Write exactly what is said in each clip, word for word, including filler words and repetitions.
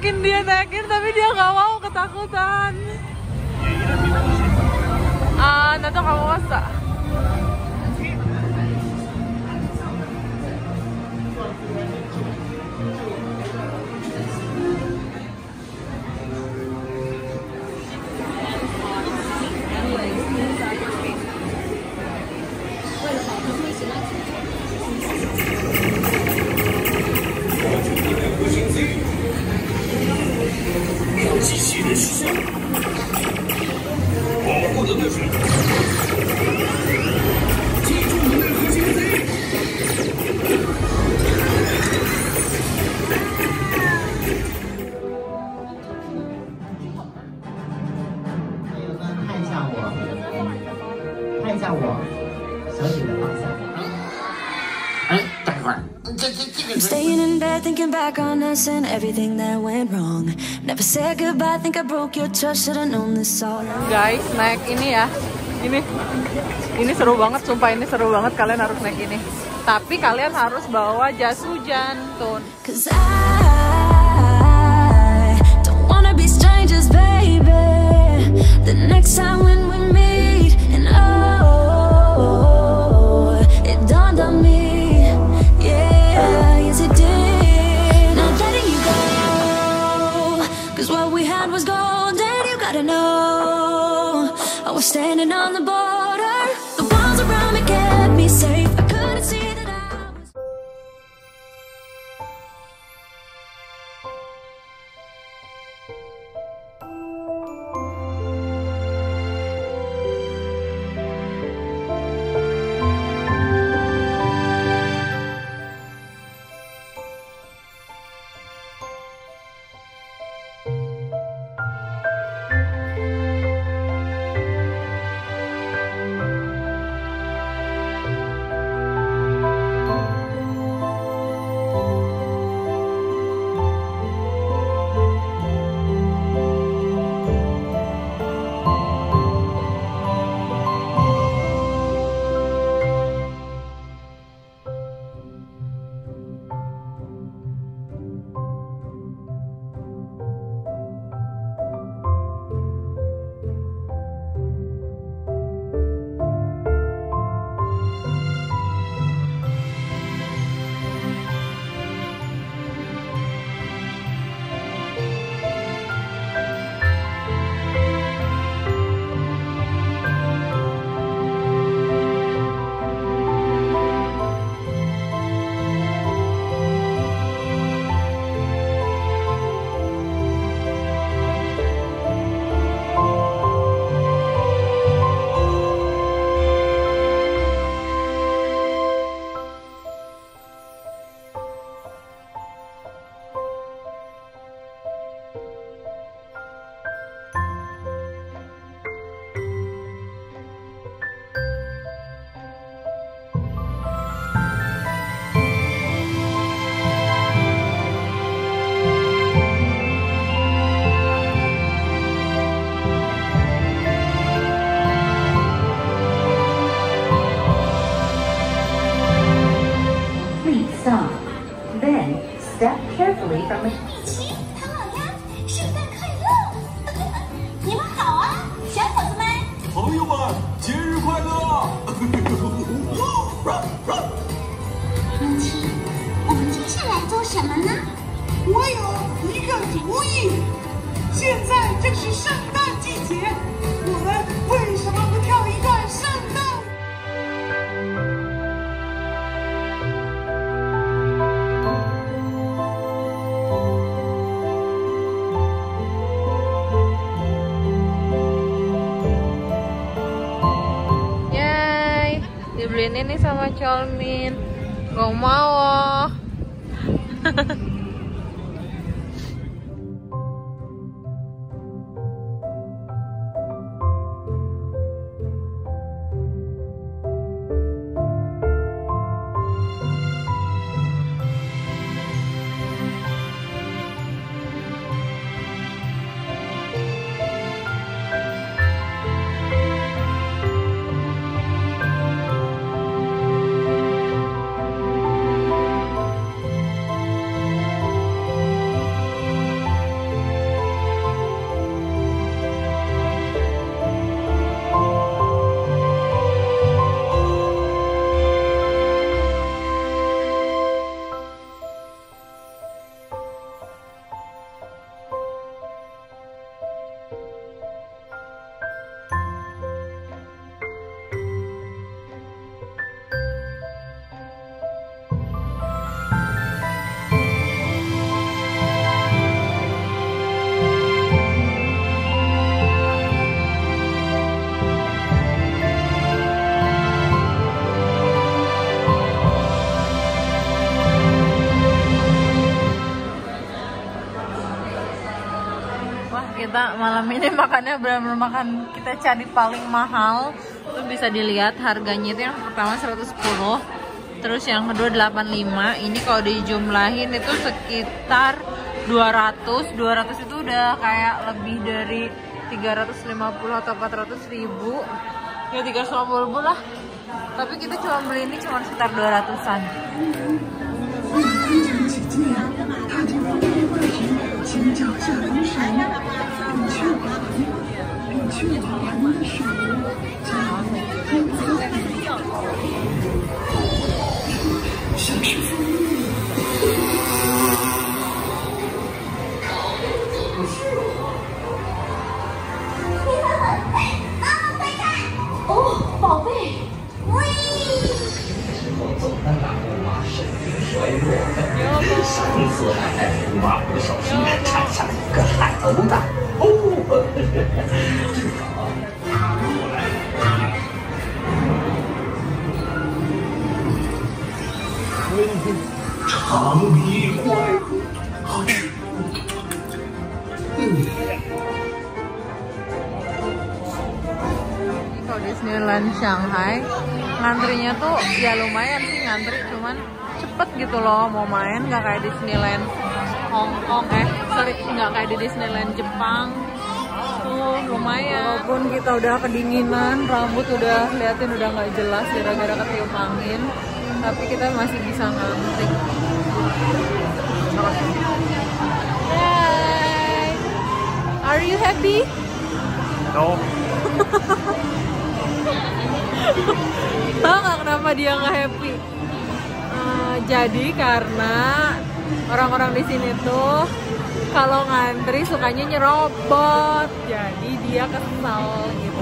ngajakin dia naikin tapi dia nggak mau, ketakutan. Ah, nanti kamu masak. I'm staying in bed thinking back on us and everything that went wrong. Never said goodbye, think I broke your trust, should've known this all along. Guys, naik ini ya. Ini ini seru banget, sumpah ini seru banget, kalian harus naik ini. Tapi kalian harus bawa jas hujan, tuh. Cause I don't wanna be strangers, baby. The next time when we meet, and oh, it dawned on me, yeah, yes it did. Not letting you go, cause what we had was gold, and you gotta know, I was standing on the border, the walls around me kept me safe, I couldn't see that I was. Step carefully from the. 唐老鸭，圣诞快乐！你们好啊，小伙子们！ 朋友们，节日快乐！ 母亲，我们接下来做什么呢？ 我有一个主意。现在正是圣诞季节，我们为什么不跳一段圣诞？ Dibeliin ini sama Colmin, nggak mau. kita malam ini makannya benar-benar makan kita cari paling mahal. Itu bisa dilihat harganya itu yang pertama seratus sepuluh, terus yang kedua delapan puluh lima. Ini kalau dijumlahin itu sekitar dua ratus. dua ratus itu udah kayak lebih dari tiga ratus lima puluh atau empat ratus ribu. Ya tiga ratus lima puluh ribu lah. Tapi kita cuma beli ini cuma sekitar dua ratusan. Kalau Disneyland Shanghai ngantrinya tuh ya lumayan sih ngantri, cuman cepet gitu loh mau main, nggak kayak Disneyland Hong Kong eh sorry nggak kayak di Disneyland Jepang tuh lumayan. Walaupun kita udah kedinginan, rambut udah liatin udah nggak jelas gara-gara ketiup angin, tapi kita masih bisa ngantri. Yay! Are you happy? No. Tahu nggak kenapa dia nggak happy? Uh, jadi karena orang-orang di sini tuh kalau ngantri sukanya nyerobot, jadi dia kesal gitu.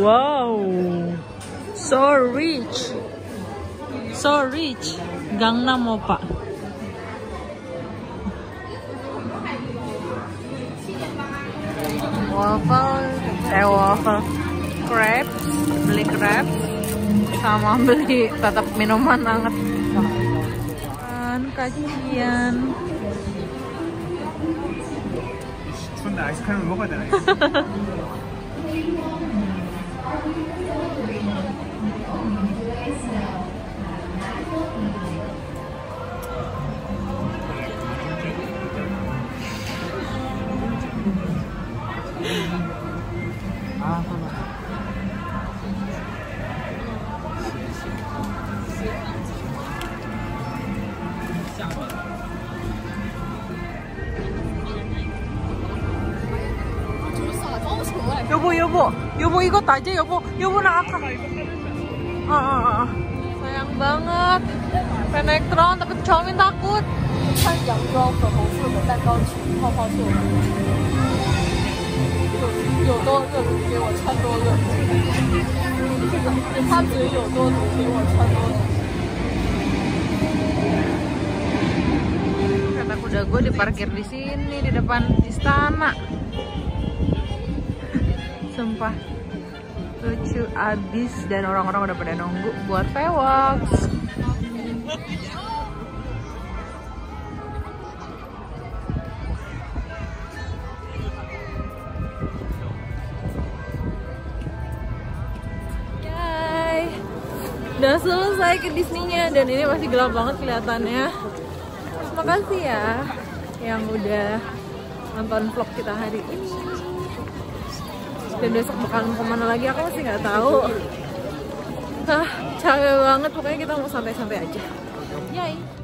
Wow, so rich, so rich. Gangnam Oppa. Waffle, eh waffle, crepes, beli crepes, sama beli tetap minuman hangat. Kan kajian. 손나 아이스크림을 먹어야 되나? 아, 여보 여보 여보 이것 aja 여보 여보 nakaka ah, ah, ah. Sayang banget pengen naik drone tapi Xiaomi takut 穿洋装粉红色的蛋糕裙泡泡袖有有多热你给我穿多热他嘴有多毒给我穿多毒 Kata kuda gue diparkir di sini di depan istana. Sumpah lucu abis dan orang-orang udah pada nunggu buat Vewox. Yay, udah selesai ke Disney-nya dan ini masih gelap banget kelihatannya. Terima kasih ya yang udah nonton vlog kita hari ini. Dan besok bakalan kemana lagi aku masih nggak tahu. Ah, capek banget, pokoknya kita mau santai-santai aja. Yay.